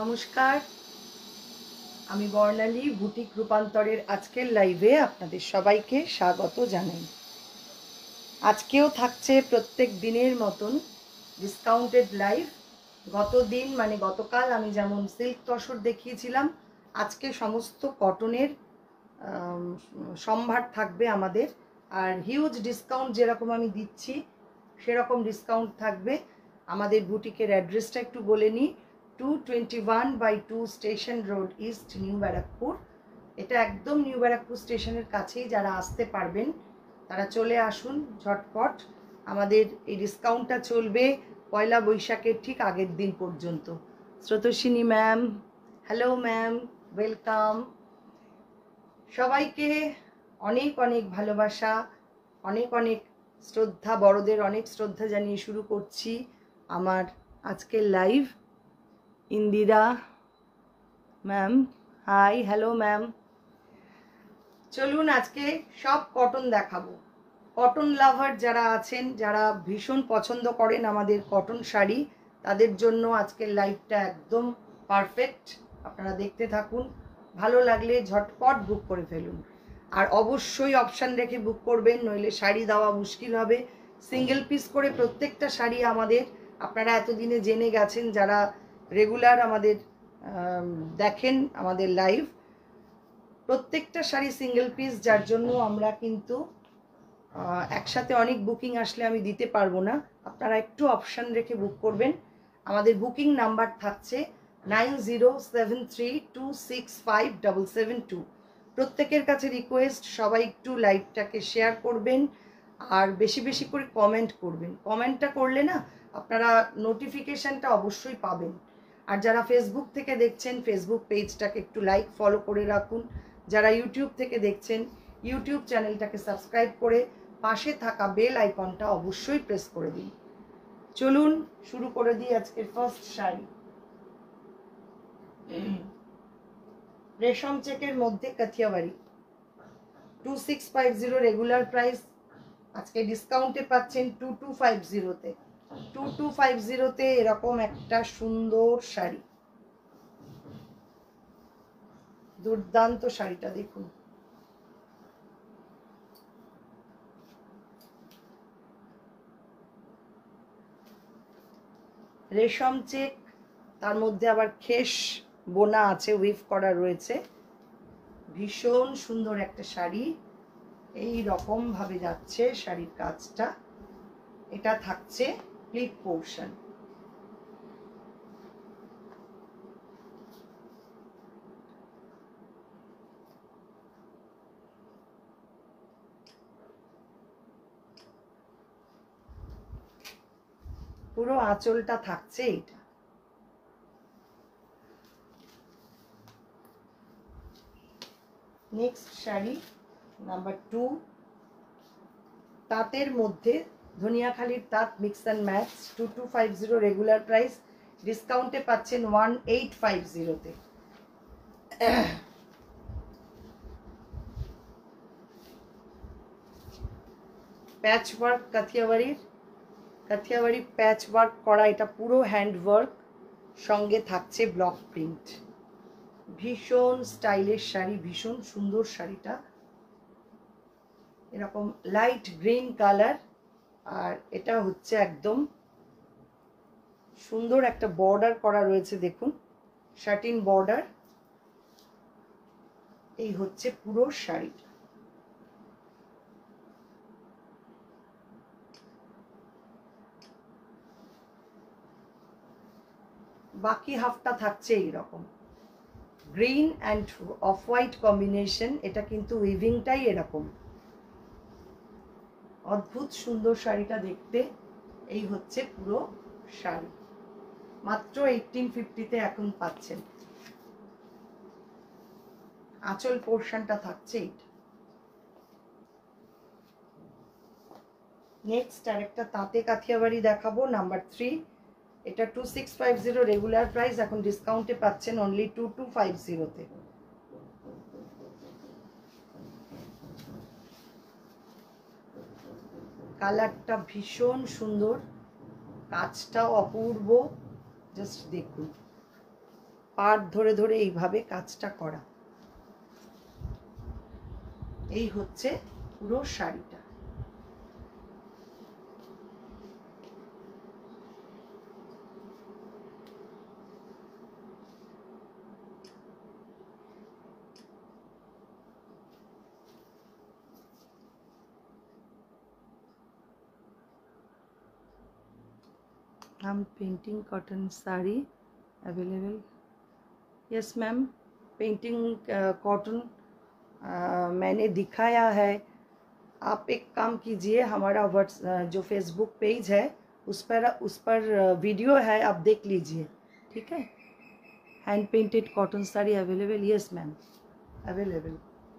নমস্কার, আমি বর্ণালী বুটিক রূপান্তরের আজকের লাইভে আপনাদের সবাইকে স্বাগত জানাই। আজকেও থাকছে প্রত্যেক দিনের মতন ডিসকাউন্টেড লাইভ। গতকাল আমি যেমন সিল্ক তসর দেখিয়েছিলাম, আজকে সমস্ত কটনের সম্ভার থাকবে আমাদের। আর হিউজ ডিসকাউন্ট যেরকম আমি দিচ্ছি সেরকম ডিসকাউন্ট থাকবে। আমাদের বুটিকের অ্যাড্রেসটা একটু বলে নিই। 221/2 station road, east, new Barrackpore. এটা একদম নিউ ব্যারাকপুর স্টেশনের কাছেই। যারা আসতে পারবেন তারা চলে আসুন ঝটপট। আমাদের এই ডিসকাউন্টটা চলবে পয়লা বৈশাখের ঠিক আগের দিন পর্যন্ত। Srotoswini ma'am, hello ma'am, welcome. সবাইকে অনেক অনেক ভালোবাসা, অনেক অনেক শ্রদ্ধা, বড়দের অনেক শ্রদ্ধা জানিয়ে শুরু করছি আমার আজকের live. Indira ma'am, hi, hello ma'am. চলুন আজকে সব কটন দেখাবো। কটন লাভার যারা আছেন, যারা ভীষণ পছন্দ করেন আমাদের কটন শাড়ি, তাদের জন্য আজকের লাইভটা একদম পারফেক্ট। আপনারা দেখতে থাকুন, ভালো লাগলে ঝটপট বুক করে ফেলুন। আর অবশ্যই অপশান রেখে বুক করবেন, নইলে শাড়ি দেওয়া মুশকিল হবে। সিঙ্গেল পিস করে প্রত্যেকটা শাড়ি আমাদের, আপনারা এতদিনে জেনে গেছেন যারা রেগুলার আমাদের দেখেন আমাদের লাইভ, প্রত্যেকটা শাড়ি সিঙ্গেল পিস, যার জন্য আমরা কিন্তু একসাথে অনেক বুকিং আসলে আমি দিতে পারবো না। আপনারা একটু অপশান রেখে বুক করবেন। আমাদের বুকিং নাম্বার থাকছে 9073265772। প্রত্যেকের কাছে রিকোয়েস্ট, সবাই একটু লাইভটাকে শেয়ার করবেন আর বেশি বেশি করে কমেন্ট করবেন। কমেন্টটা করলে না আপনারা নোটিফিকেশানটা অবশ্যই পাবেন। আর যারা ফেসবুক থেকে দেখছেন, ফেসবুক পেজটাকে একটু লাইক ফলো করে রাখুন। যারা ইউটিউব থেকে দেখছেন, ইউটিউব চ্যানেলটাকে সাবস্ক্রাইব করে পাশে থাকা বেল আইকনটা অবশ্যই প্রেস করে দিন। চলুন শুরু করে দিই আজকের ফার্স্ট শাড়ি। রেশম চেকের মধ্যে কাথিয়াবাড়ি, 2650 রেগুলার প্রাইস, আজকে ডিসকাউন্টে পাচ্ছেন 2250-তে। 2250-তে এরকম একটা সুন্দর শাড়ি, দুর্দান্ত শাড়িটা দেখুন। রেশম চেক, তার মধ্যে আবার খেস বোনা আছে, উইভ করা রয়েছে। ভীষণ সুন্দর একটা শাড়ি, এই রকম ভাবে যাচ্ছে শাড়ির কাজটা। এটা থাকছে প্লিট পোর্শন। পুরো আঁচলটা থাকছে এটা। নেক্সট শাড়ি নাম্বার 2, তাঁতের মধ্যে ধনিয়াখালির তাঁত mix and match, 2250 regular price, ডিসকাউন্টে পাচ্ছেন 1850-তে। প্যাচ ওয়ার্ক কাথিয়াবাড়ি প্যাচ ওয়ার্ক করা, এটা পুরো হ্যান্ড ওয়ার্ক, সঙ্গে থাকছে ব্লক প্রিন্ট। ভীষণ স্টাইলের শাড়ি, ভীষণ সুন্দর শাড়িটা। এরকম লাইট গ্রিন কালার, আর এটা হচ্ছে একদম সুন্দর একটা বর্ডার করা রয়েছে, দেখুন শার্টিন বর্ডার। এই হচ্ছে পুরো শাড়িটা। বাকি হাফটা থাকছে এইরকম green and off white combination. এটা কিন্তু উইভিংটাই এরকম, অদ্ভুত সুন্দর শাড়িটা দেখতে। এই হচ্ছে পুরো শাড়ি, মাত্র 1850-তে এখন পাচ্ছেন। আঁচল পোর্শনটা থাকছে এইটা। নেক্সট আরেকটা তাঁতে কাথিয়াবাড়ি দেখাবো, নাম্বার 3। এটা 2650 রেগুলার প্রাইস, এখন ডিসকাউন্টে পাচ্ছেন অনলি 2250-তে। কালারটা ভীষণ সুন্দর, কাজটাও অপূর্ব, জাস্ট দেখুন। পাড় ধরে ধরে এইভাবে কাজটা করা। এই হচ্ছে পুরো শাড়িটা। हम painting cotton sari available? Yes ma'am, painting cotton मैंने दिखाया है। आप एक काम कीजिए, हमारा जो फेसबुक पेज है उस पर वीडियो है, आप देख लीजिए, ठीक है। Hand painted cotton sari available? Yes ma'am, available.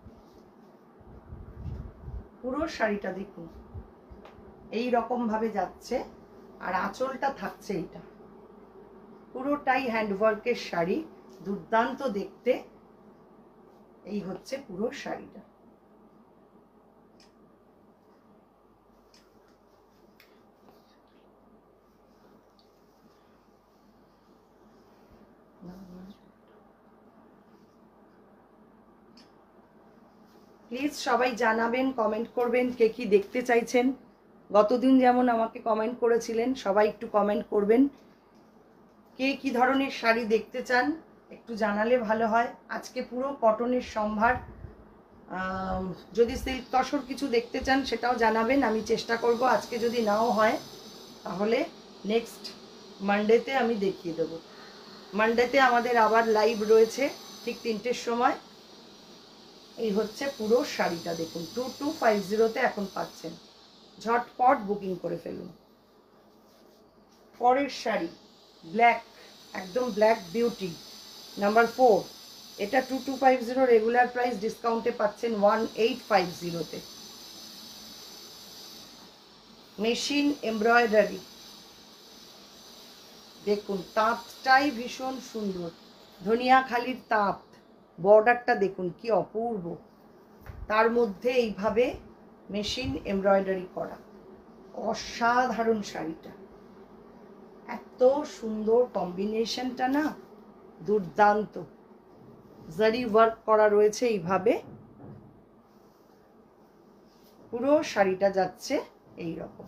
পুরো শাড়িটা দেখুন এই রকম ভাবে যাচ্ছে, আর আঁচলটা থাকছে এইটা। পুরোটাই হ্যান্ডওয়ার্কের শাড়ি, দুর্দান্ত দেখতে। এই হচ্ছে পুরো শাড়িটা। প্লিজ সবাই জানাবেন, কমেন্ট করবেন কে কি দেখতে চাইছেন। গতদিন যেমন আমাকে কমেন্ট করেছিলেন, সবাই একটু কমেন্ট করবেন কে কি ধরনের শাড়ি দেখতে চান, একটু জানালে ভালো হয়। আজকে পুরো কটনের সম্ভার। যদি সিল্ক তসর কিছু দেখতে চান সেটাও জানাবেন, আমি চেষ্টা করব। আজকে যদি নাও হয় তাহলে নেক্সট মানডেতে আমি দেখিয়ে দেব। মানডেতে আমাদের আবার লাইভ রয়েছে ঠিক 3টের সময়। এই হচ্ছে পুরো শাড়িটা দেখুন, 2250-তে এখন পাচ্ছেন। ঝটপট বুকিং করে ফেলুন। পরের শাড়ি ব্ল্যাক, একদম ব্ল্যাক বিউটি নাম্বার 4। এটা 2250, রেগুলার প্রাইস ডিসকাউন্টে পাচ্ছেন 1850-তে। মেশিন এমব্রয়ডারি দেখুন, তাঁতটাই ভীষণ সুন্দর। ধনিয়াখালির তাঁত, বর্ডারটা দেখুন কি অপূর্ব, তার মধ্যে এইভাবে মেশিন এমব্রয়ডারি করা। অসাধারণ শাড়িটা, এত সুন্দর কম্বিনেশনটা না, দুর্দান্ত। জারি ওয়ার্ক করা রয়েছে এইভাবে, পুরো শাড়িটা যাচ্ছে এই রকম।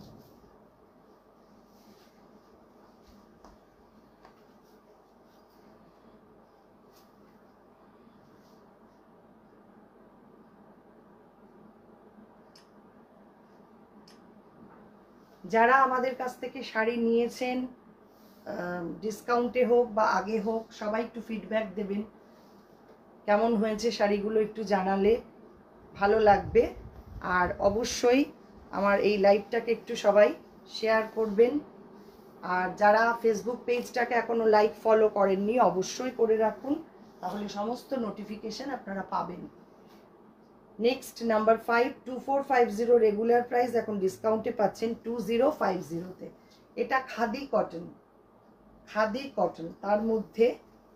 যারা আমাদের কাছ থেকে শাড়ি নিয়েছেন, ডিসকাউন্টে হোক বা আগে হোক, সবাই একটু ফিডব্যাক দেবেন, কেমন হয়েছে শাড়িগুলো একটু জানালে ভালো লাগবে। আর অবশ্যই আমার এই লাইভটাকে একটু সবাই শেয়ার করবেন। আর যারা ফেসবুক পেজটাকে এখনো লাইক ফলো করেননি অবশ্যই করে রাখুন, তাহলে সমস্ত নোটিফিকেশন আপনারা পাবেন। নেক্সট নাম্বার 5, 2450, রেগুলার প্রাইস এখন ডিসকাউন্টে পাচ্ছেন 2050-তে। এটা খাদি কটন, খাদি কটন, তার মধ্যে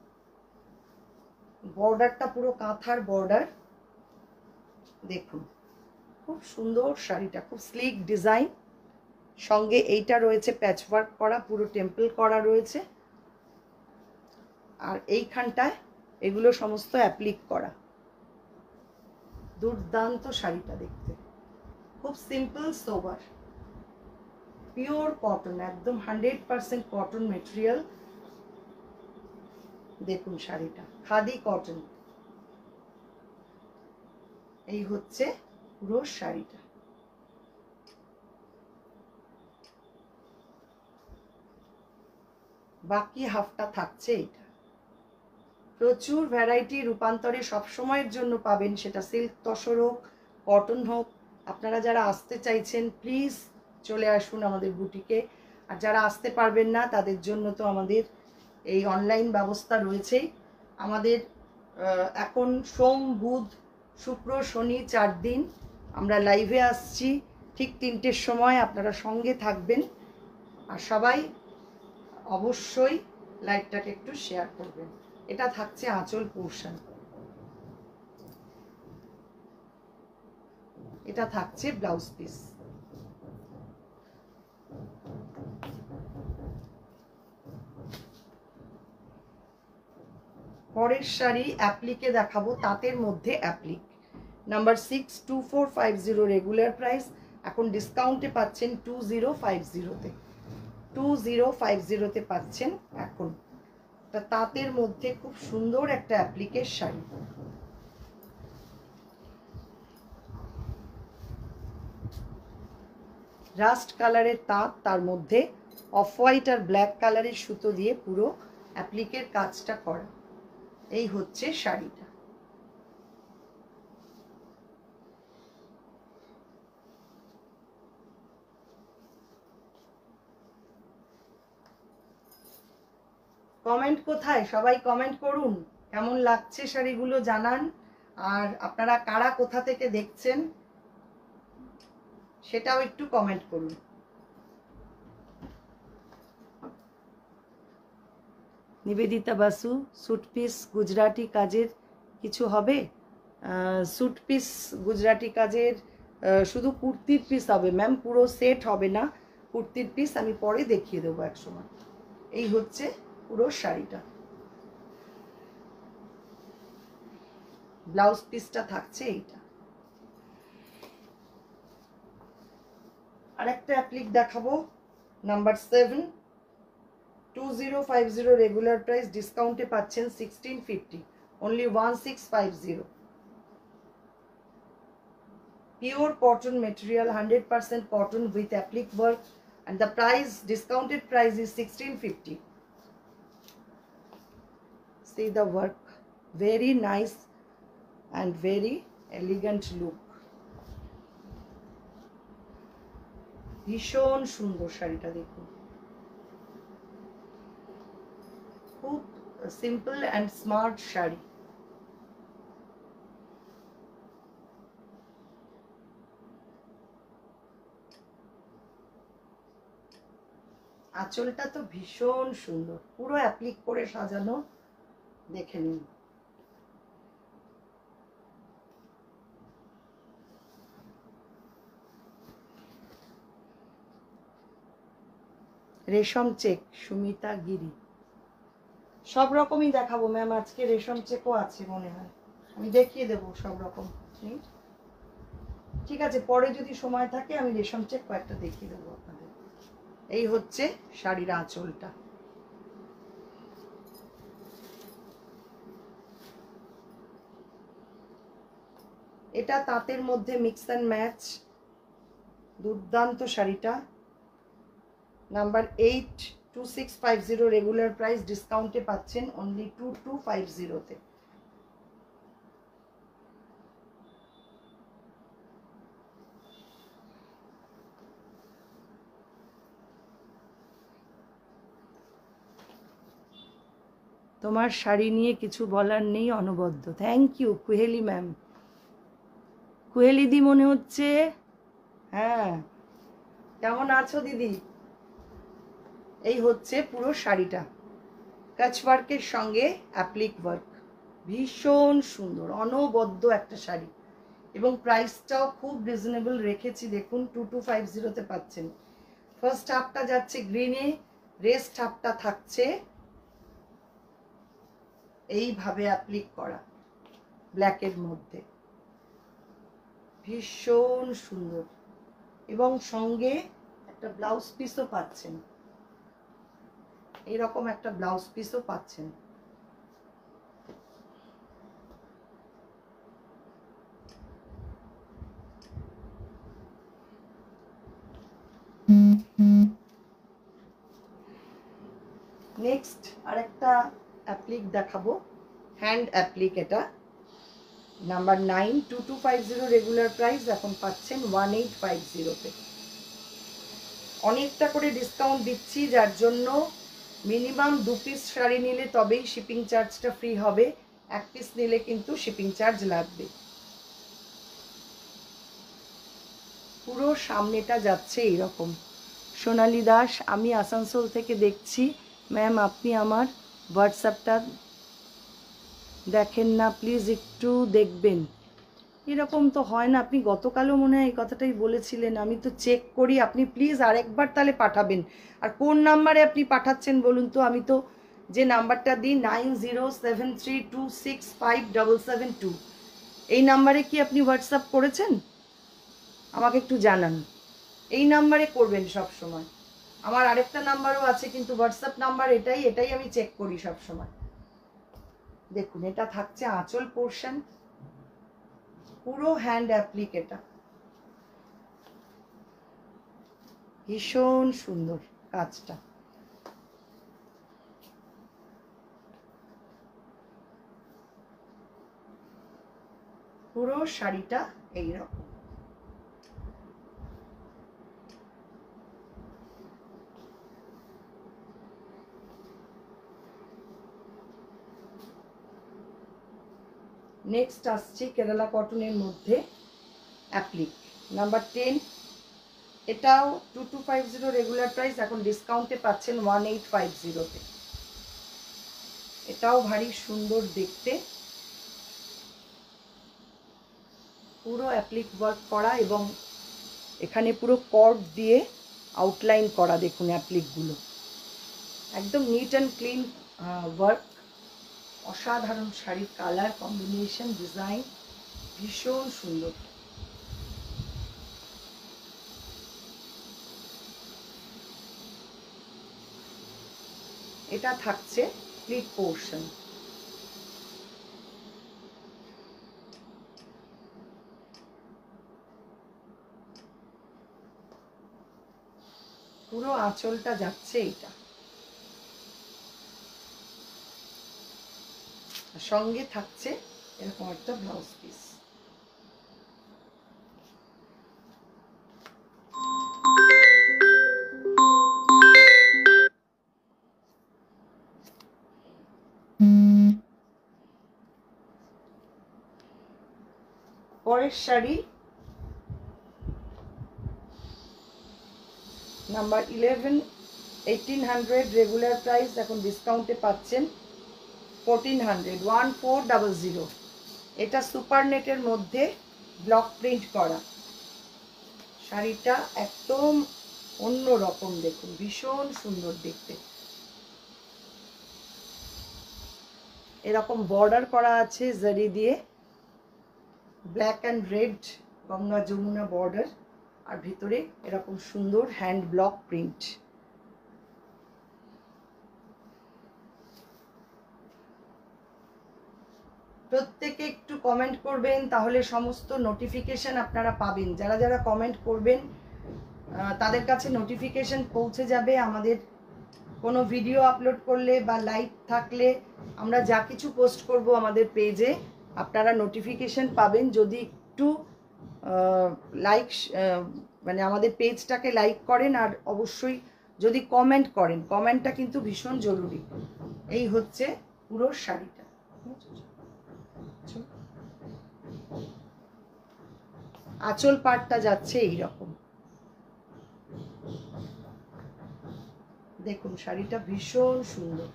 বর্ডারটা পুরো কাঁথার বর্ডার দেখুন, খুব সুন্দর শাড়িটা, খুব স্লিক ডিজাইন। সঙ্গে এইটা রয়েছে প্যাচওয়ার্ক করা, পুরো টেম্পল করা রয়েছে। আর এইখানটায় এগুলো সমস্ত অ্যাপ্লিক করা। দুর্দান্ত শাড়িটা দেখতে, খুব সিম্পল সোবার, পিওর কটন, একদম 100% কটন মেটেরিয়াল। দেখুন শাড়িটা, খাদি কটন। এই হচ্ছে পুরো শাড়িটা। বাকি হাফটা থাকছে এটা। প্রচুর ভ্যারাইটি রূপান্তরে সবসময়ের জন্য পাবেন, সেটা সিল্ক তসর হোক, কটন হোক। আপনারা যারা আসতে চাইছেন প্লিজ চলে আসুন আমাদের বুটিকে। আর যারা আসতে পারবেন না তাদের জন্য তো আমাদের এই অনলাইন ব্যবস্থা রয়েছেই। আমাদের এখন সোম, বুধ, শুক্র, শনি 4 দিন আমরা লাইভে আসছি ঠিক 3টের সময়। আপনারা সঙ্গে থাকবেন, আর সবাই অবশ্যই লাইভটাকে একটু শেয়ার করবেন। এটা থাকছে আঁচল পোর্শন, এটা থাকছে ব্লাউজ পিস। পরের শাড়ি অ্যাপ্লিকে দেখাবো, তাঁতের মধ্যে অ্যাপ্লিক। নাম্বার 62450 রেগুলার প্রাইস, এখন ডিসকাউন্টে পাচ্ছেন 2050-তে। 2050-তে পাচ্ছেন এখন। তাঁতের মধ্যে খুব সুন্দর একটা অ্যাপ্লিকের শাড়ি। রাস্ট কালারের তাঁত, তার মধ্যে অফ হোয়াইট আর ব্ল্যাক কালারের সুতো দিয়ে পুরো অ্যাপ্লিকের কাজটা করা। এই হচ্ছে শাড়িটা। কমেন্ট কোথায়? সবাই কমেন্ট করুন, কেমন লাগছে শাড়িগুলো জানান। আর আপনারা কারা কোথা থেকে দেখছেন সেটাও একটু কমেন্ট করুন। নিবেদিতা বাসু, স্যুট পিস গুজরাটি কাজের কিছু হবে? স্যুট পিস গুজরাটি কাজের শুধু কুর্তির পিস হবে ম্যাম, পুরো সেট হবে না। কুর্তির পিস আমি পরে দেখিয়ে দেবো একসময়। এই হচ্ছে পুরো শাড়িটা। ব্লাউজ পিসটা থাকছে এইটা। আরেকটা অ্যাপ্লিক দেখাবো, নাম্বার 7, 2050 রেগুলার প্রাইস, ডিসকাউন্টে পাচ্ছেন 1650, only 1650। Pure cotton material, 100% cotton with applique work, and the price, discounted price is 1650. See the work, very nice and very elegant look. ভীষণ সুন্দর শাড়িটা দেখুন, খুব সিম্পল অ্যান্ড স্মার্ট শাড়ি। আঁচলটা তো ভীষণ সুন্দর, পুরো অ্যাপ্লিক করে সাজানো, দেখে নিন। রেশম চেক, সুমিতা গিরি। সব রকমই দেখাবো ম্যাম, আজকে রেশম চেকও আছে মনে হয়, আমি দেখিয়ে দেবো সব রকম। ঠিক আছে, পরে যদি সময় থাকে আমি রেশম চেক কয়েকটা দেখিয়ে দেবো আপনাদের। এই হচ্ছে শাড়ির আঁচলটা। এটা তাঁতের মধ্যে মিক্স অ্যান্ড ম্যাচ, দুর্দান্ত শাড়িটা। নাম্বার 8, 2650 রেগুলার প্রাইস, ডিসকাউন্টে পাচ্ছেন অনলি 2250-তে। তোমার শাড়ি নিয়ে কিছু বলার নেই, অনবদ্য। Thank you Kuheli ma'am. Kuheli দি মনে হচ্ছে, হ্যাঁ, কেমন আছো দিদি? এই হচ্ছে পুরো শাড়িটা, কাচ ওয়ার্কের সঙ্গে অ্যাপ্লিক ওয়ার্ক, ভীষণ সুন্দর অনবদ্য একটা শাড়ি, এবং প্রাইসটাও খুব রিজনেবল রেখেছি। দেখুন 2250-তে পাচ্ছেন। ফার্স্ট হাফটা যাচ্ছে গ্রিনে, রেস্ট হাফটা থাকছে এইভাবে অ্যাপ্লিক করা ব্ল্যাকের মধ্যে, ভীষণ সুন্দর। এবং সঙ্গে একটা ব্লাউজ পিসও পাচ্ছেন, এরকম একটা ব্লাউজ পিসও পাচ্ছেন। নেক্সট আরেকটা অ্যাপ্লিক দেখাবো, হ্যান্ড অ্যাপ্লিক। এটা নাম্বার 9, 2250 রেগুলার প্রাইস, এখন পাচ্ছেন 1850-তে। অনেকটা করে ডিসকাউন্ট দিচ্ছি, যার জন্য মিনিমাম 2 পিস শাড়ি নিলে তবেই শিপিং চার্জটা ফ্রি হবে, 1 পিস নিলে কিন্তু শিপিং চার্জ লাগবে। পুরো সামনেটা যাচ্ছে এইরকম। সোনালী দাস, আমি আসানসোল থেকে দেখছি ম্যাম, আপনি আমার হোয়াটসঅ্যাপটা দেখেন না, প্লিজ একটু দেখবেন। এরকম তো হয় না, আপনি গতকালও মনে হয় এই কথাটাই বলেছিলেন, আমি তো চেক করি। আপনি প্লিজ আরেকবার তাহলে পাঠাবেন। আর কোন নাম্বারে আপনি পাঠাচ্ছেন বলুন তো, আমি তো যে নাম্বারটা দিই 9073265772, এই নাম্বারে কি আপনি হোয়াটসঅ্যাপ করেছেন? আমাকে একটু জানান। এই নাম্বারে করবেন সব সময়। আমার আরেকটা নাম্বারও আছে, কিন্তু হোয়াটসঅ্যাপ নাম্বার এটাই আমি চেক করি সব সময়। দেখুন, এটা থাকছে আঁচল পোর্শন, পুরো হ্যান্ড অ্যাপ্লিক। এটা ভীষণ সুন্দর কাজটা। পুরো শাড়িটা এইরকম। নেক্সট আসছে কেরালা কটনের মধ্যে অ্যাপ্লিক নাম্বার 10। এটাও 2250 রেগুলার প্রাইস, এখন ডিসকাউন্টে পাচ্ছেন 1850-তে। এটাও ভারী সুন্দর দেখতে, পুরো অ্যাপ্লিক ওয়ার্ক করা এবং এখানে পুরো কর্ড দিয়ে আউটলাইন করা। দেখুন অ্যাপ্লিকগুলো একদম নিট অ্যান্ড ক্লিন ওয়ার্ক। অসাধারণ শাড়ির কালার কম্বিনেশন, ডিজাইন ভীষণ সুন্দর। এটা থাকছে প্লিট পোর্শন। পুরো আঁচলটা যাচ্ছে এইটা, সঙ্গে থাকছে এরকম একটা ব্লাউজ পিস। পরের শাড়ি নাম্বার 11, 1800 রেগুলার প্রাইস, এখন ডিসকাউন্টে পাচ্ছেন 1400। এটা সুপার নেটের মধ্যে ব্লক প্রিন্ট করা। শাড়িটা একদম অন্য রকম, দেখুন ভীষণ সুন্দর দেখতে। এরকম বর্ডার করা আছে জারি দিয়ে, black and red Ganga Jamuna border, আর ভিতরে এরকম সুন্দর হ্যান্ড ব্লক প্রিন্ট। প্রত্যেকে একটু কমেন্ট করবেন, তাহলে সমস্ত নোটিফিকেশন আপনারা পাবেন। যারা যারা কমেন্ট করবেন তাদের কাছে নোটিফিকেশন পৌঁছে যাবে। আমাদের কোনো ভিডিও আপলোড করলে বা লাইভ থাকলে আমরা যা কিছু পোস্ট করব আমাদের পেজে, আপনারা নোটিফিকেশন পাবেন। যদি একটু লাইক মানে আমাদের পেজটাকে লাইক করেন, আর অবশ্যই যদি কমেন্ট করেন, কমেন্টটা কিন্তু ভীষণ জরুরি। এই হচ্ছে পুরো শাড়িটা। আঁচল পাটটা যাচ্ছে এইরকম, দেখুন শাড়িটা ভীষণ সুন্দর।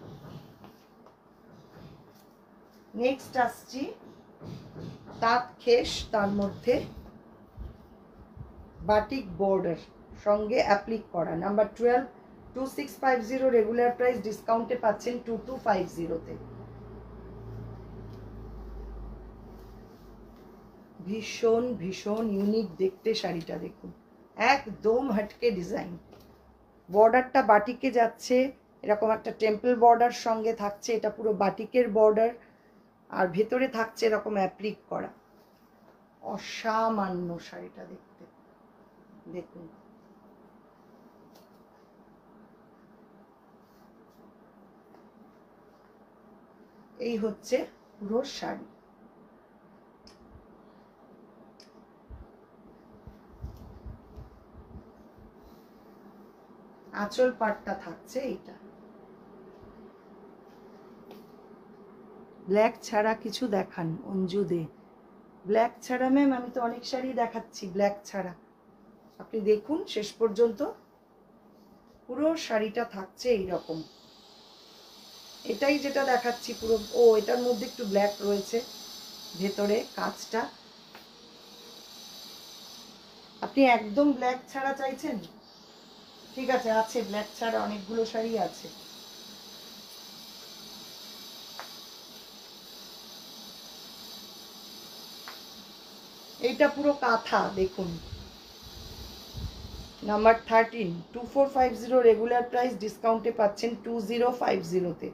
নেক্সট আসছি তাঁত খেস, তার মধ্যে বাটিক বর্ডার, সঙ্গে অ্যাপ্লিক করা। নাম্বার 12, 2650 রেগুলার প্রাইস, ডিসকাউন্টে পাচ্ছেন 2250-তে। ভীষণ ভীষণ ইউনিক দেখতে শাড়িটা, দেখুন একদম হটকে ডিজাইন। বর্ডারটা বাটিকে যাচ্ছে, এরকম একটা টেম্পল বর্ডার সঙ্গে থাকছে। এটা পুরো বাটিকের বর্ডার, আর ভেতরে থাকছে এরকম অ্যাপ্লিক করা। অসামান্য শাড়িটা দেখতে, দেখুন এই হচ্ছে পুরো শাড়ি। আঁচল পাটটা থাকছে এইটা। ব্ল্যাক ছাড়া কিছু দেখান অঞ্জু দে। ব্ল্যাক ছাড়া ম্যাম, আমি তো অনেক শাড়ি দেখাচ্ছি ব্ল্যাক ছাড়া। আপনি দেখুন শেষ পর্যন্ত, পুরো শাড়িটা থাকছে এইরকম। এটাই যেটা দেখাচ্ছি পুরো। ও, এটার মধ্যে একটু ব্ল্যাক রয়েছে ভেতরে কাজটা। আপনি একদম ব্ল্যাক ছাড়া চাইছেন? ঠিক আছে, আছে ব্ল্যাক ছাড়া অনেকগুলো শাড়ি আছে। এইটা পুরো কাঁথা দেখুন, নাম্বার 13, 2450 রেগুলার প্রাইস, ডিসকাউন্টে পাচ্ছেন 2050-তে।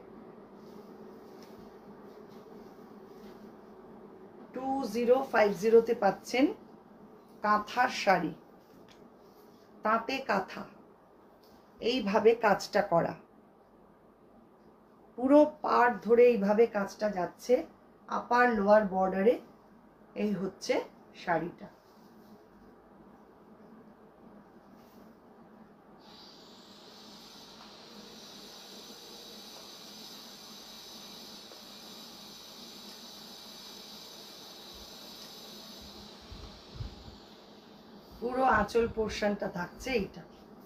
2050-তে পাচ্ছেন কাঁথার শাড়ি, তাঁতে কাঁথা, এইভাবে কাজটা করা, পুরো পাড় ধরে এইভাবে কাজটা যাচ্ছে, আপার লোয়ার বর্ডারে। এই হচ্ছে শাড়িটা। পুরো আঁচল পোর্শনটা থাকছে এইটা।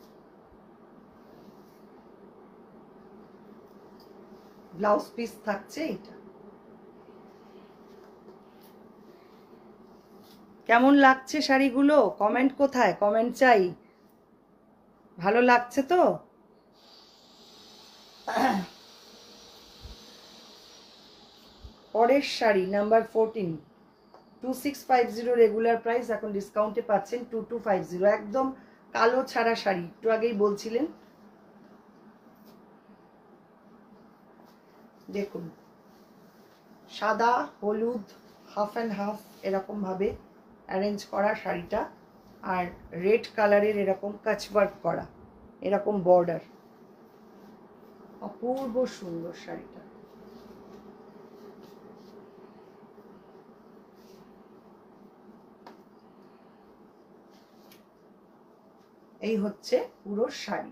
ব্লাউজ পিস থাকছে এইটা। কেমন লাগছে শাড়িগুলো? কমেন্ট কোথায়? কমেন্ট চাই। ভালো লাগছে তো? পরের শাড়ি নাম্বার 14, 2650 রেগুলার প্রাইস, এখন ডিসকাউন্টে পাচ্ছেন 2250। একদম কালো ছাড়া শাড়ি, একটু আগেই বলছিলেন। দেখুন, সাদা হলুদ হাফ অ্যান্ড হাফ এরকম ভাবে অ্যারেঞ্জ করা শাড়িটা, আর রেড কালারের এরকম কাচওয়ার্ক করা, এরকম বর্ডার, অপূর্ব সুন্দর শাড়িটা। এই হচ্ছে পুরো শাড়ি।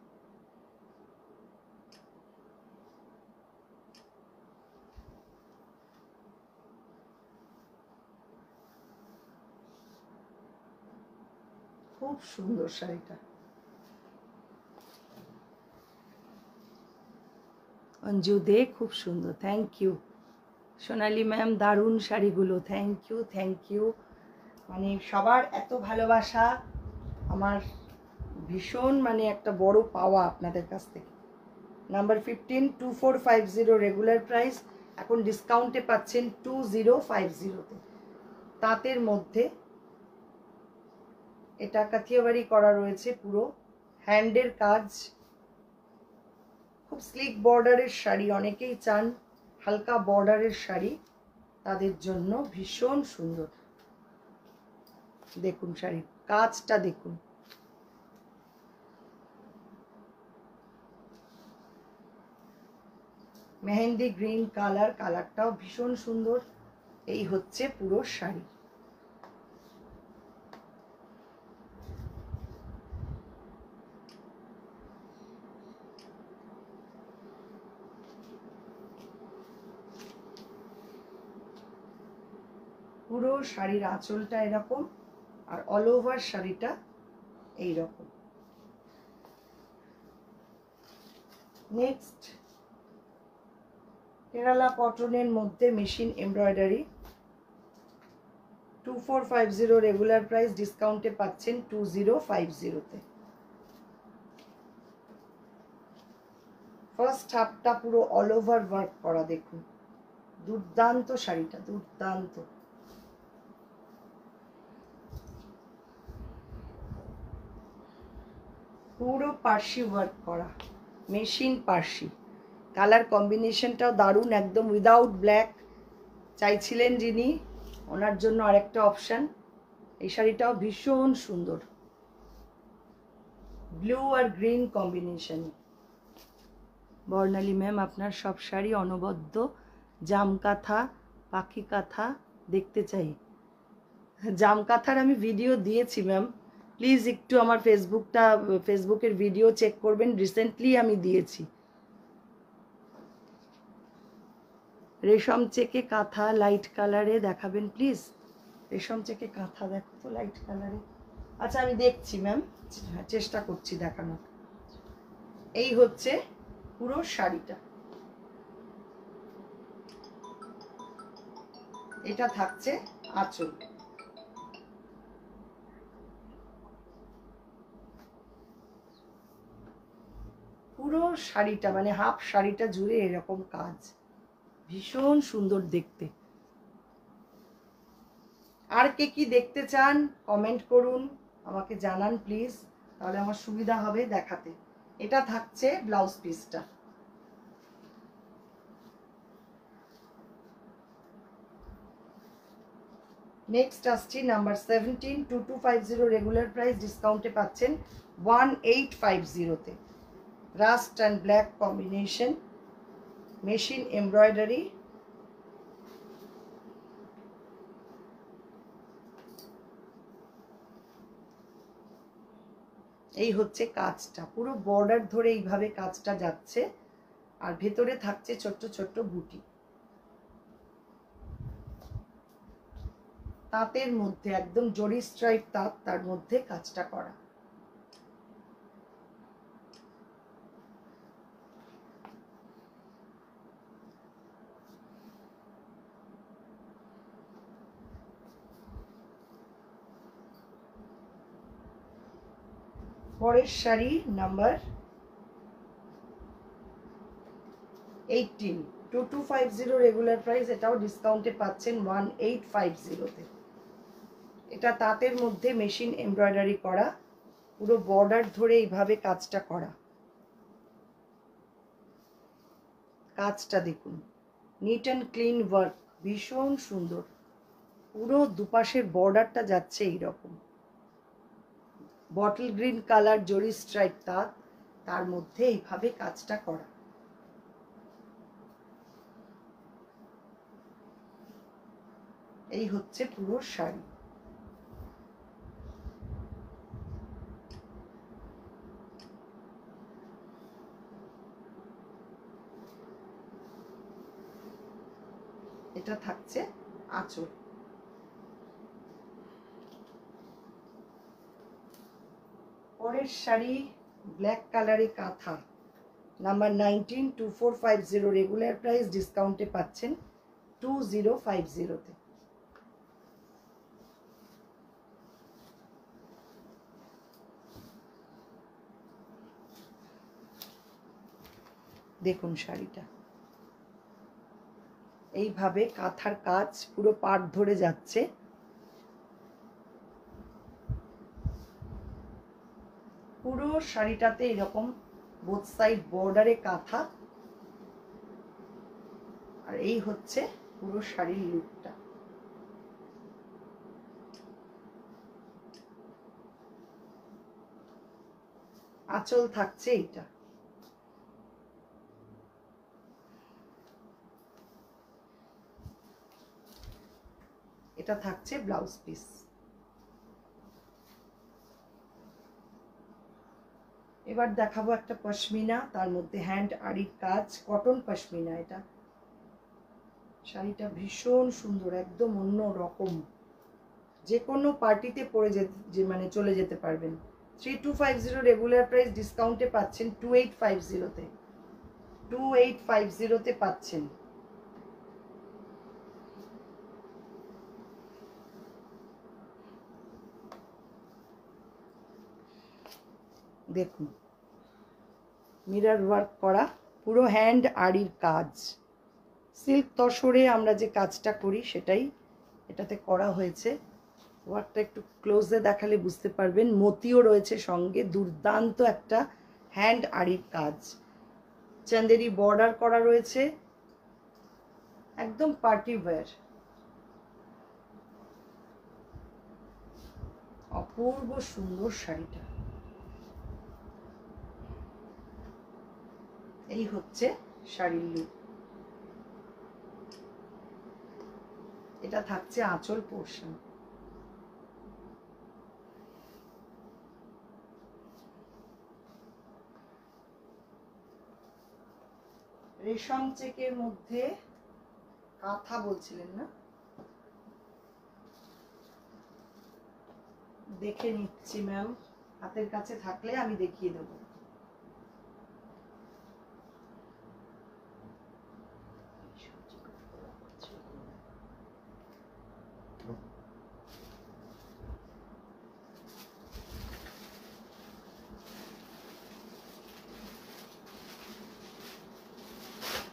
খুব সুন্দর শাড়িটা। অঞ্জু দে খুব সুন্দর, থ্যাংক ইউ। সোনালি ম্যাম দারুণ শাড়িগুলো, থ্যাংক ইউ থ্যাংক ইউ। মানে সবার এত ভালোবাসা আমার ভীষণ, মানে একটা বড় পাওয়া আপনাদের কাছ থেকে। নাম্বার 15, 2450 রেগুলার প্রাইস, এখন ডিসকাউন্টে পাচ্ছেন 2050-তে। তাঁতের মধ্যে এটা কাথিয়াবাড়ি করা রয়েছে, পুরো হ্যান্ডের কাজ, খুব স্লিক বর্ডারের শাড়ি। অনেকেই চান হালকা বর্ডারের শাড়ি, তাদের জন্য ভীষণ সুন্দর। দেখুন শাড়ির কাজটা দেখুন, মেহেন্দি গ্রিন কালার, কালারটাও ভীষণ সুন্দর। এই হচ্ছে পুরো শাড়ি। পুরো শাড়ির আঁচলটা এরকম, আর অল ওভার শাড়িটা এইরকম। নেক্সট, কেরালা কটনের মধ্যে মেশিন এমব্রয়ডারি, 2450 রেগুলার প্রাইস, ডিসকাউন্টে পাচ্ছেন 2050-তে। ফার্স্ট হাফটা পুরো অল ওভার ওয়ার্ক করা, দেখুন দুর্দান্ত শাড়িটা, দুর্দান্ত। পুরো পার্সি ওয়ার্ক করা, মেশিন পার্সি। কালার কম্বিনেশনটাও দারুণ, একদম উইদাউট ব্ল্যাক চাইছিলেন যিনি, ওনার জন্য আরেকটা অপশান। এই শাড়িটাও ভীষণ সুন্দর, ব্লু আর গ্রিন কম্বিনেশনে। বর্ণালী ম্যাম আপনার সব শাড়ি অনবদ্য, জামকাঁথা পাখি কাঁথা দেখতে চাই। জামকাঁথার আমি ভিডিও দিয়েছি ম্যাম, প্লিজ একটু আমার ফেসবুকের ভিডিও চেক করবেন, রিসেন্টলি আমি দিয়েছি। রেশম চেকে কাঁথা লাইট কালারে দেখাবেন প্লিজ। রেশম চেকে কাঁথা দেখো তো লাইট কালারে। আচ্ছা আমি দেখছি ম্যাম, চেষ্টা করছি দেখানোর। এই হচ্ছে পুরো শাড়িটা, এটা থাকছে আঁচল। পুরো শাড়িটা মানে হাফ শাড়িটা জুড়ে এরকম কাজ, ভীষণ সুন্দর দেখতে। আর কে কি দেখতে চান কমেন্ট করুন, আমাকে জানান প্লিজ, তাহলে আমার সুবিধা হবে দেখাতে। এটা থাকছে ব্লাউজ পিসটা। নেক্সট আসছি নাম্বার 17, 2250 রেগুলার প্রাইস, ডিসকাউন্টে পাচ্ছেন 1850-তে। Rust and black combination, machine embroidery. এই হচ্ছে কাজটা, পুরো বর্ডার ধরে এইভাবে কাজটা যাচ্ছে, আর ভেতরে থাকছে ছোট্ট ছোট্ট বুটি। তাঁতের মধ্যে একদম জরি স্ট্রাইপ তাঁত, তার মধ্যে কাজটা করা। পরের শাড়ি নাম্বার 18, 2250 রেগুলার প্রাইস, এটাও ডিসকাউন্টে পাচ্ছেন 1850-তে। এটা তাঁতের মধ্যে মেশিন এমব্রয়ডারি করা, পুরো বর্ডার ধরে এইভাবে কাজটা করা। কাজটা দেখুন, নিট অ্যান্ড ক্লিন ওয়ার্ক, ভীষণ সুন্দর। পুরো দুপাশের বর্ডারটা যাচ্ছে এইরকম, বটল গ্রিন কালার জরি স্ট্রাইপ তাঁত, তার মধ্যে এইভাবে কাজটা করা। এই হচ্ছে পুরো শাড়ি। এটা থাকছে আঁচল। পরের শাড়ি ব্ল্যাক কালারে কাঁথা, নাম্বার 19, 2450 রেগুলার প্রাইস, ডিসকাউন্টে পাচ্ছেন 2050-তে। দেখুন শাড়িটা এইভাবে কাঁথার কাজ পুরো পাট ধরে যাচ্ছে, পুরো শাড়িটাতে এরকম বোথ সাইড বর্ডারে কাঁথা। আর এই হচ্ছে পুরো শাড়ির লুকটা। আঁচল থাকছে এইটা। এটা থাকছে ব্লাউজ পিস। এবার দেখাবো একটা পশমিনা, তার মধ্যে হ্যান্ড আড়ির কাজ, কটন পশমিনা। এটা শাড়িটা ভীষণ সুন্দর, একদম অন্য রকম, যে কোনো পার্টিতে পরে মানে চলে যেতে পারবেন। 3250 রেগুলার প্রাইস, ডিসকাউন্টে পাচ্ছেন 2850-তে। 2850-তে পাচ্ছেন। দেখুন মিরর ওয়ার্ক করা, পুরো হ্যান্ড আড়ির কাজ, সিল্ক তসরে আমরা যে কাজটা করি সেটাই এটাতে করা হয়েছে। ওয়ার্কটা একটু ক্লোজে দেখালে বুঝতে পারবেন, মতিও রয়েছে সঙ্গে, দুর্দান্ত একটা হ্যান্ড আড়ির কাজ। চান্দেরি বর্ডার করা রয়েছে, একদম পার্টি ওয়্যার, অপূর্ব সুন্দর শাড়িটা। এই হচ্ছে শাড়ির লুক। এটা থাকছে আঁচল পোর্শন। রেশম চেকের মধ্যে কাঁথা বলছিলেন না, দেখে নিচ্ছি ম্যাম, হাতের কাছে থাকলে আমি দেখিয়ে দেবো।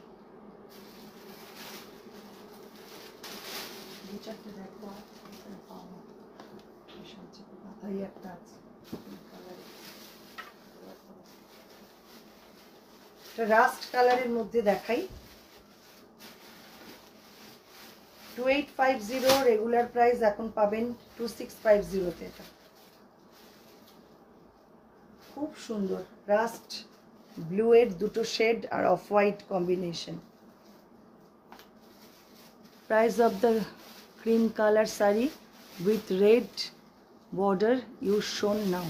দু চারটে দেখো মাথায় একটা আছে রাস্ট কালারের মধ্যে দেখাই। 2850 রেগুলার প্রাইস, এখন পাবেন 2650 তে। এটা খুব সুন্দর রাস্ট ব্লু এর দুটো শেড আর off white combination. Price of the cream color saree with red border you shown now,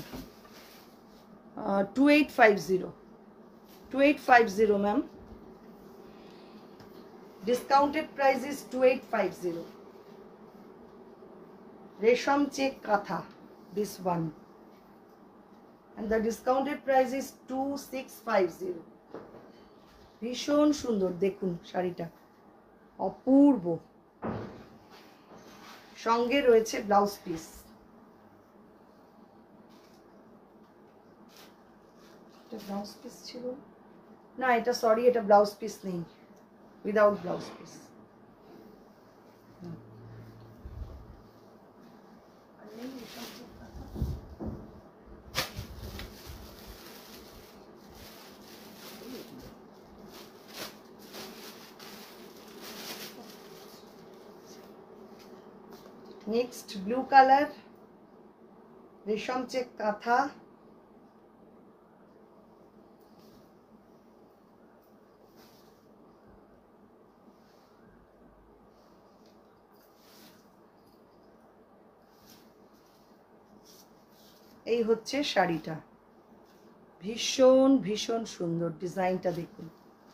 2850 ma'am. Discounted price is 2850. Resham check katha, this one, and the discounted price is 2650. ভীষণ সুন্দর, দেখুন শাড়িটা অপূর্ব। সঙ্গে রয়েছে ব্লাউজ পিস। এটা blouse piece ছিল না, এটা সরি, এটা ব্লাউজ পিস নেই, without blouse piece. Next blue colour রেশম চেক কাঁথা, এই হচ্ছে শাড়িটা, ভীষণ ভীষণ সুন্দর। ডিজাইনটা দেখুন,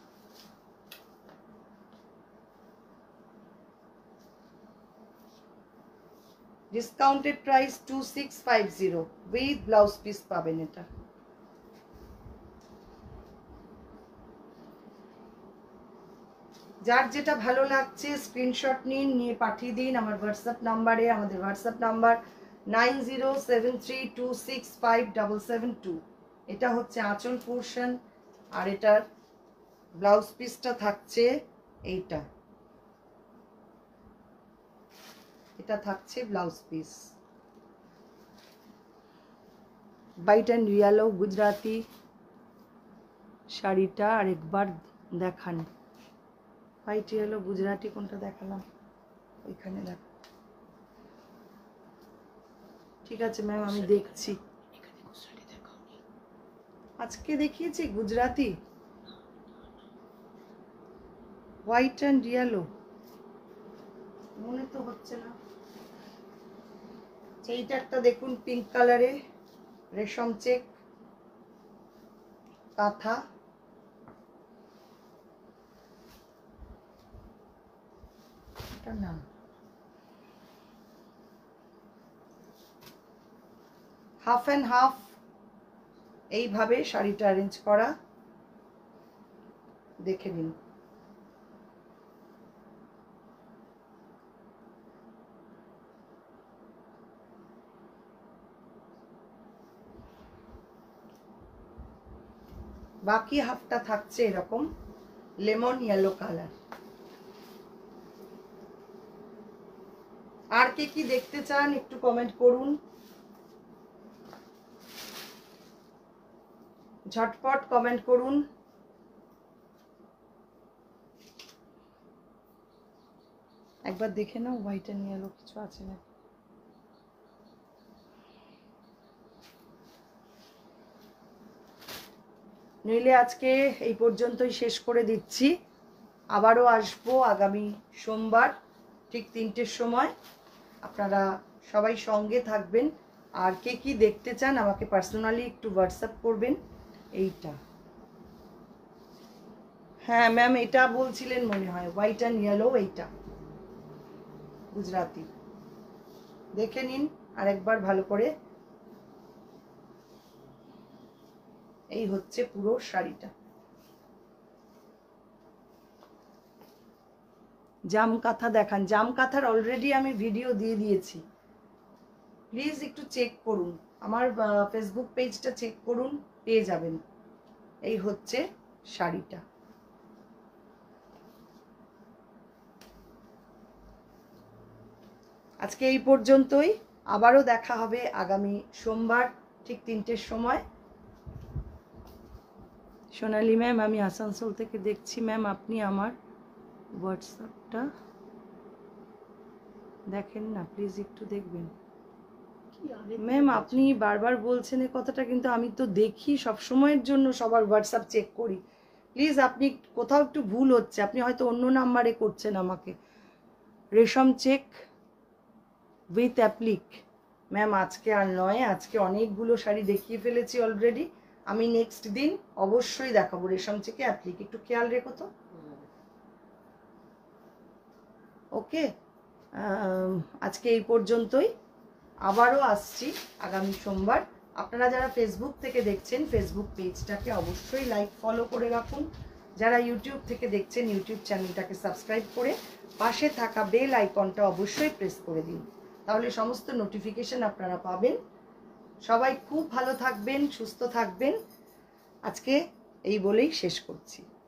discounted price 2650 with blouse piece পাবেন। এটা যার যেটা ভালো লাগছে স্ক্রিনশট নিন, নিয়ে পাঠিয়ে দিন আমার হোয়াটসঅ্যাপ নাম্বারে। আমাদের হোয়াটসঅ্যাপ নাম্বার 9073265772। এটা হচ্ছে আঁচল পোর্শন, আর এটার ব্লাউজ পিসটা থাকছে এইটা, এটা থাকছে blouse piece. White and yellow Gujarati শাড়িটা আরেকবার দেখান। হোয়াইট ইয়েলো গুজরাটি কোনটা দেখালাম, ওইখানে দেখ। ঠিক আছে ম্যাম, আমি দেখছি। আজকে দেখিয়েছি গুজরাটি, হোয়াইট অ্যান্ড ইয়েলো, মনে তো হচ্ছে না। এইটা একটা দেখুন পিঙ্ক কালারে রেশম চেক কাঁথা, এটার নাম হাফ অ্যান্ড হাফ। এইভাবে শাড়িটা অ্যারেঞ্জ করা, দেখে নিন। বাকি হাফটা থাকছে এরকম লেমন ইয়েলো কালার। আর কে কি দেখতে চান একটু কমেন্ট করুন, ঝটপট কমেন্ট করুন। একবার দেখে নাও হোয়াইট এন্ড ইয়েলো কিছু আছে না। নইলে আজকে এই পর্যন্তই শেষ করে দিচ্ছি। আবারও আসবো আগামী সোমবার ঠিক 3টের সময়। আপনারা সবাই সঙ্গে থাকবেন। আর কে কি দেখতে চান আমাকে পার্সোনালি একটু হোয়াটসঅ্যাপ করবেন। এইটা হ্যাঁ ম্যাম, এটা বলছিলেন মনে হয় হোয়াইট অ্যান্ড ইয়েলো, এইটা গুজরাটি। দেখে নিন আরেকবার ভালো করে। এই হচ্ছে পুরো শাড়িটা। জাম কাঁথা দেখান। জাম কাঁথার অলরেডি আমি ভিডিও দিয়ে দিয়েছি, প্লিজ একটু চেক করুন। আমার ফেসবুক পেজটা চেক করুন, পেয়ে যাবেন। এই হচ্ছে শাড়িটা। আজকে এই পর্যন্তই, আবারও দেখা হবে আগামী সোমবার ঠিক 3টের সময়। সোনালি ম্যাম, আমি আসানসোল থেকে দেখছি ম্যাম, আপনি আমার হোয়াটসঅ্যাপটা দেখেন না প্লিজ, একটু দেখবেন। ম্যাম আপনি বারবার বলছেন এই কথাটা, কিন্তু আমি তো দেখি সব সময়ের জন্য সবার হোয়াটসঅ্যাপ চেক করি। প্লিজ আপনি কোথাও একটু ভুল হচ্ছে, আপনি হয়তো অন্য নাম্বারে করছেন আমাকে। রেশম চেক উইথ অ্যাপ্লিক। ম্যাম আজকে আর নয়, আজকে অনেকগুলো শাড়ি দেখিয়ে ফেলেছি অলরেডি। আমি নেক্সট দিন অবশ্যই দেখাবো রেশম চেকে অ্যাপ্লিক, একটু খেয়াল রেখো তো। ওকে, আজকে এই পর্যন্তই, আবারও আসছি আগামী সোমবার। আপনারা যারা ফেসবুক থেকে দেখছেন ফেসবুক পেজটাকে অবশ্যই লাইক ফলো করে রাখুন, যারা ইউটিউব থেকে দেখছেন ইউটিউব চ্যানেলটাকে সাবস্ক্রাইব করে পাশে থাকা বেল আইকনটা অবশ্যই প্রেস করে দিন, তাহলে সমস্ত নোটিফিকেশন আপনারা পাবেন। সবাই খুব ভালো থাকবেন, সুস্থ থাকবেন। আজকে এই বলেই শেষ করছি।